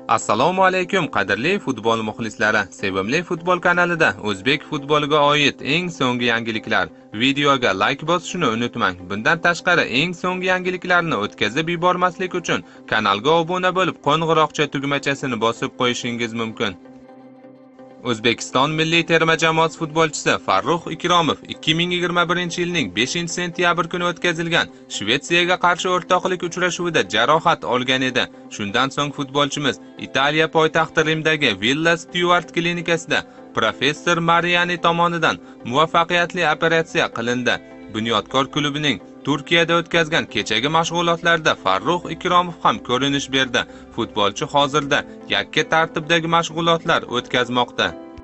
Assalomu alaykum qadrli futbol muxlislari. Sevimli futbol kanalida o'zbek futboliga oid eng so'nggi yangiliklar. Videoga like bosishni unutmang. Bundan tashqari eng so'nggi yangiliklarni o'tkazib yubormaslik uchun kanalga obuna bo'lib, qo'ng'iroqcha tugmachasini bosib qo'yishingiz mumkin. O'zbekiston milliy terma jamoasi futbolchisi Farruh Ikromov 2021-yilning 5-sentyabr kuni o'tkazilgan Shvetsiyaga qarshi o'rtoqlik uchrashuvida jarohat olgan edi. Shundan so'ng futbolchimiz Italiya poytaxti Rimdagi Villa Stuart klinikasida professor Mariani tomonidan muvaffaqiyatli operatsiya qilindi. Bunyodkor klubining Turkiyada o'tkazgan kechagi mashg'ulotlarda Farruh Ikromov ham ko'rinish berdi. Futbolchi hozirda yakka tartibdagi mashg'ulotlar o'tkazmoqda.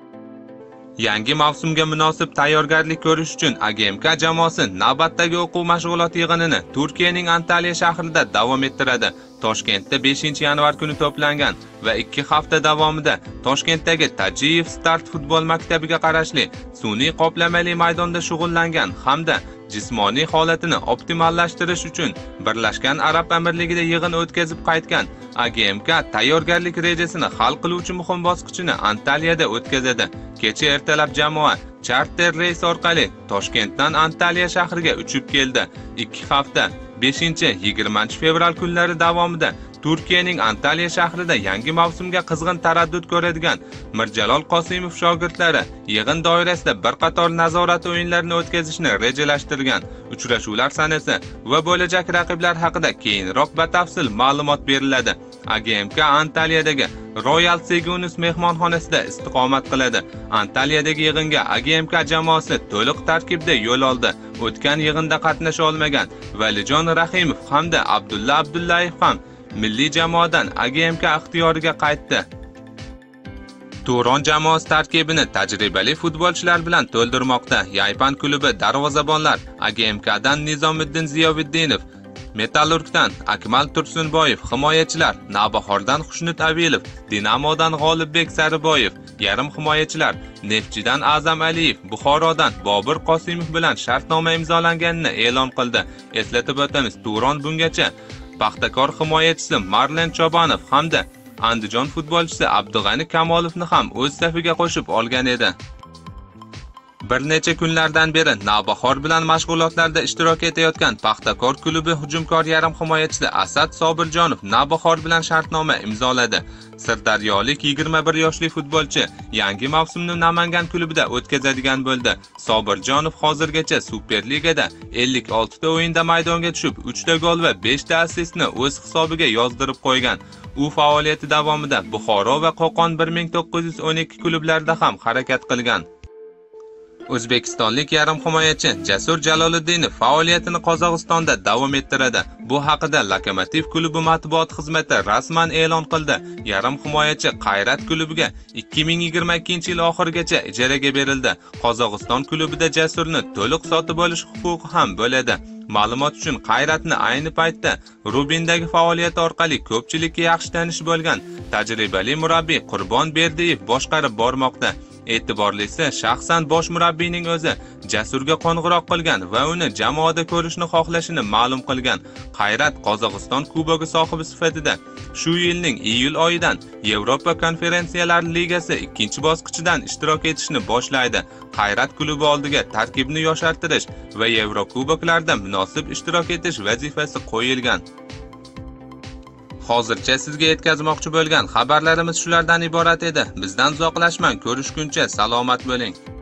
Yangi mavsumga munosib tayyorgarlik ko'rish uchun AGMK jamoasi navbatdagi o'quv mashg'ulot yig'inini Turkiyaning Antalya shahrida davom ettiradi. Toshkentda 5-yanvar kuni to'plangan va 2 hafta davomida Toshkentdagi Tajiyev Start futbol maktabiga qarashli sun'iy qoplamali maydonda shug'ullangan hamda jismoniy holatini optimallashtirish uchun Birlashgan Arab Amirligida yig'in o'tkazib qaytgan AGMK tayyorgarlik rejasini hal qiluvchi muhim bosqichini Antalyada o'tkazadi. Kecha ertalab jamoa charter reys orqali Toshkentdan Antalya shahriga uchib keldi. 2 hafta 5-20 fevral kunlari davomida Turkiyaning Antalya shahrida yangi mavsumga qizg'in taraddud ko'radigan Mirjalol Qosimov shogirdlari yig'in doirasida bir qator nazorat o'yinlarini o'tkazishni rejalashtirgan. Uchrashuvlar sanasi va bo'lajak raqiblar haqida keyinroq batafsil ma'lumot beriladi. AGMK Antalyadagi Royal Segunus mehmonxonasida istiqomat qiladi. Antalyadagi yig'inga AGMK jamoasi to'liq tarkibda yo'l oldi. O'tgan yig'inda qatnasha olmagan Valijon Rahimov hamda Abdulla Abdullayev ham milliy jamoadan AGMK ixtiyoriga qaytdi. Turon jamoasi tarkibini tajribali futbolchilar bilan to'ldirmoqda. Yaypan klubi darvozabonlar AGMKdan Nizomiddin Ziyoviddinov, Metallurgdan Akmal Tursunboyev, himoyachilar Navbahordan Xushnut Abilov, Dinamodan G'olibbek Sariboyev, yarim himoyachilar Neftchidan A'zam Aliyev, Buxorodan Bobur Qosimov bilan shartnoma imzolanganini e'lon qildi. Eslatib o'tamiz, Turon bungacha Paxtakor himoyachisi Marlen Chobanov hamda Andijon futbolchisi Abdug'ani Kamolovni ham o'z safiga qo'shib olgan edi. Bir necha kunlardan beri Navbahor bilan mashg'ulotlarda ishtirok etayotgan Paxtakor klubi hujumkor yarim himoyachisi Asad Sobirjonov Navbahor bilan shartnoma imzoladi. Sirdaryolik 21 yoshli futbolchi yangi mavsumni Namangan klubida o'tkazadigan bo'ldi. Sobirjonov hozirgacha Superligada 56 ta o'yinda maydonga tushib, 3 ta gol va 5 ta assistni o'z hisobiga yozdirib qo'ygan. U faoliyati davomida Buxoro va Qo'qon 1912 klublarida ham harakat qilgan. O'zbekistonlik yarim himoyachi Jasur Jaloliddinov faoliyatini Qozog'istonda davom ettiradi. Bu haqida Lokomotiv klubi matbuot xizmati rasman e'lon qildi. Yarim himoyachi Qayrat klubiga 2022-yil oxirigacha ijaraga berildi. Qozog'iston klubida Jasurni to'liq sotib olish huquqi ham bo'ladi. Ma'lumot uchun Qayratni ayni paytda Rubindagi faoliyati orqali ko'pchilikka yaxshi tanish bo'lgan tajribali murabbiy Qurbon Berdiyev boshqarib bormoqda. E'tiborlisi, shaxsan bosh murabbiyning o'zi Jasurga qo'ng'iroq qilgan va uni jamoada ko'rishni xohlashini ma'lum qilgan. Qayrat Qozog'iston kubogi sohibi sifatida shu yilning iyul oyidan Yevropa konferensiyalar ligasi 2-bosqichidan ishtirok etishni boshlaydi. Qayrat klubi oldiga tarkibni yoshartirish va Yevrokuboklarda munosib ishtirok etish vazifasi qo'yilgan. Hozircha sizga yetkazmoqchi bo'lgan xabarlarimiz shulardan iborat edi. Bizdan uzoqlashmang, ko'rishguncha salomat bo'ling.